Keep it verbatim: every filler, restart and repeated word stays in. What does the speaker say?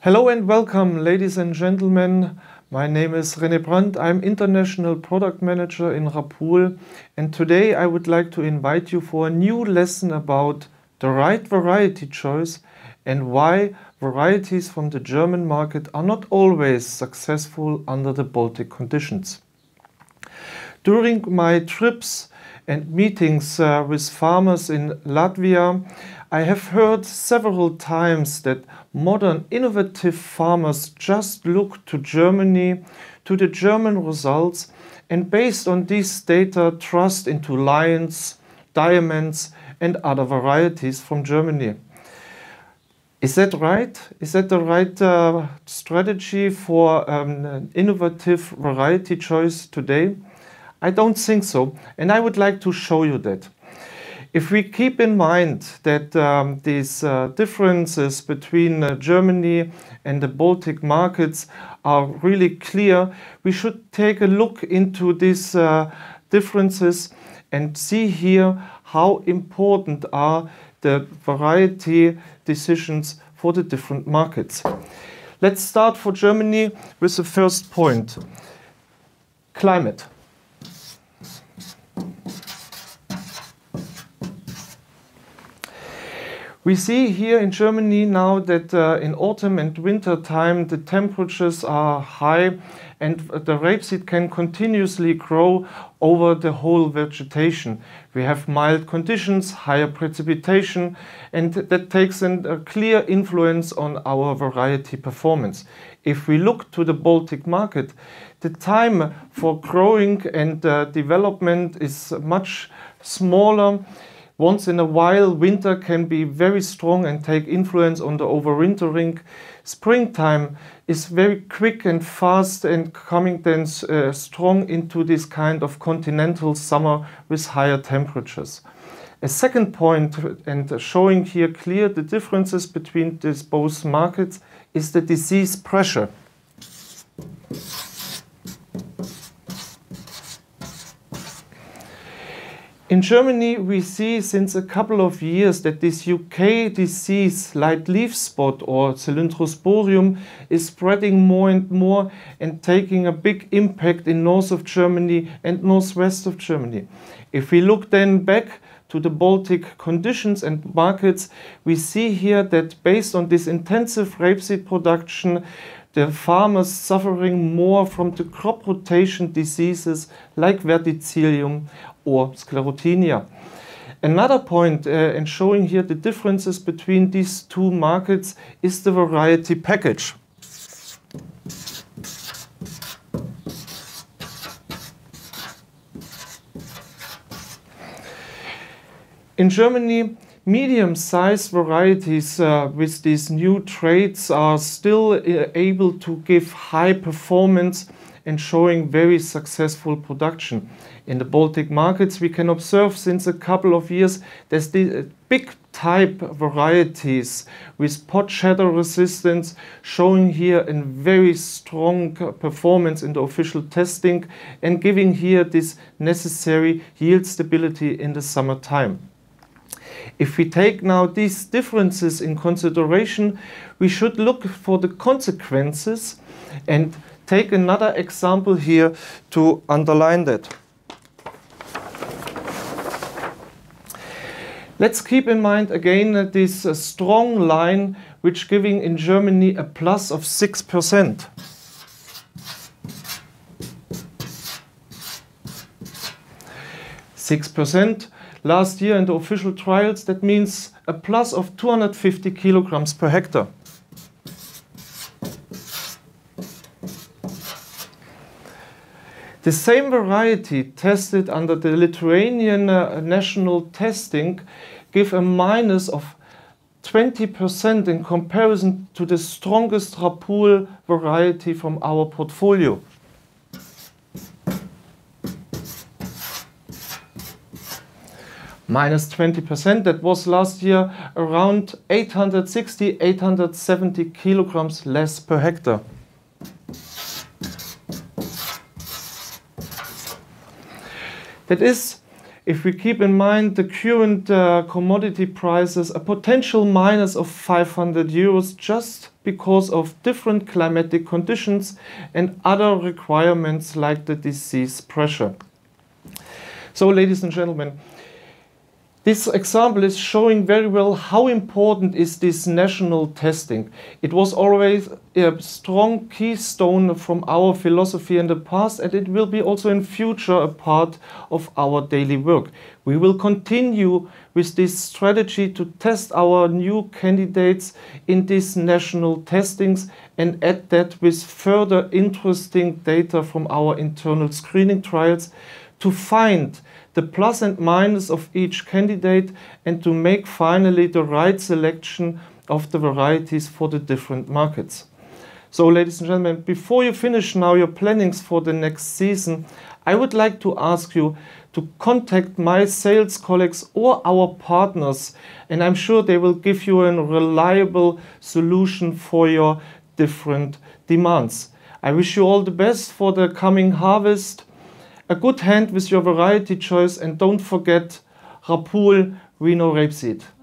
Hello and welcome, ladies and gentlemen. My name is René Brandt. I'm International Product Manager in Rapul, and today I would like to invite you for a new lesson about the right variety choice and why varieties from the German market are not always successful under the Baltic conditions. During my trips and meetings uh, with farmers in Latvia, I have heard several times that modern innovative farmers just look to Germany, to the German results, and based on these data trust into Lions, Diamonds and other varieties from Germany. Is that right? Is that the right uh, strategy for um, an innovative variety choice today? I don't think so, and I would like to show you that. If we keep in mind that um, these uh, differences between uh, Germany and the Baltic markets are really clear, we should take a look into these uh, differences and see here how important are the variety decisions for the different markets. Let's start for Germany with the first point: climate. We see here in Germany now that uh, in autumn and winter time the temperatures are high and the rapeseed can continuously grow over the whole vegetation. We have mild conditions, higher precipitation, and that takes an, a clear influence on our variety performance. If we look to the Baltic market, the time for growing and uh, development is much smaller. Once in a while, winter can be very strong and take influence on the overwintering. Springtime is very quick and fast and coming then uh, strong into this kind of continental summer with higher temperatures. A second point, and showing here clear the differences between these both markets, is the disease pressure. In Germany, we see since a couple of years that this U K disease, light leaf spot or Cylindrosporium, is spreading more and more and taking a big impact in north of Germany and northwest of Germany. If we look then back to the Baltic conditions and markets, we see here that based on this intensive rapeseed production, the farmers suffering more from the crop rotation diseases like verticillium or sclerotinia. Another point uh, in showing here the differences between these two markets is the variety package. In Germany, medium-sized varieties uh, with these new traits are still uh, able to give high performance and showing very successful production. In the Baltic markets, we can observe since a couple of years there's the big type varieties with pod shatter resistance, showing here a very strong performance in the official testing and giving here this necessary yield stability in the summertime. If we take now these differences in consideration, we should look for the consequences and take another example here to underline that. Let's keep in mind again that this uh, strong line which giving in Germany a plus of six percent. six percent last year in the official trials, that means a plus of two hundred fifty kilograms per hectare. The same variety tested under the Lithuanian uh, national testing give a minus of twenty percent in comparison to the strongest Rapul variety from our portfolio. Minus twenty percent, that was last year around eight hundred sixty, eight hundred seventy kilograms less per hectare. That is if we keep in mind the current uh, commodity prices, a potential minus of five hundred euros just because of different climatic conditions and other requirements like the disease pressure. So, ladies and gentlemen, this example is showing very well how important is this national testing. It was always a strong keystone from our philosophy in the past, and it will be also in future a part of our daily work. We will continue with this strategy to test our new candidates in these national testings and add that with further interesting data from our internal screening trials to find the plus and minus of each candidate and to make finally the right selection of the varieties for the different markets. So, ladies and gentlemen, before you finish now your plannings for the next season, I would like to ask you to contact my sales colleagues or our partners, and I'm sure they will give you a reliable solution for your different demands. I wish you all the best for the coming harvest. A good hand with your variety choice, and don't forget Rapul Rhino Rapeseed.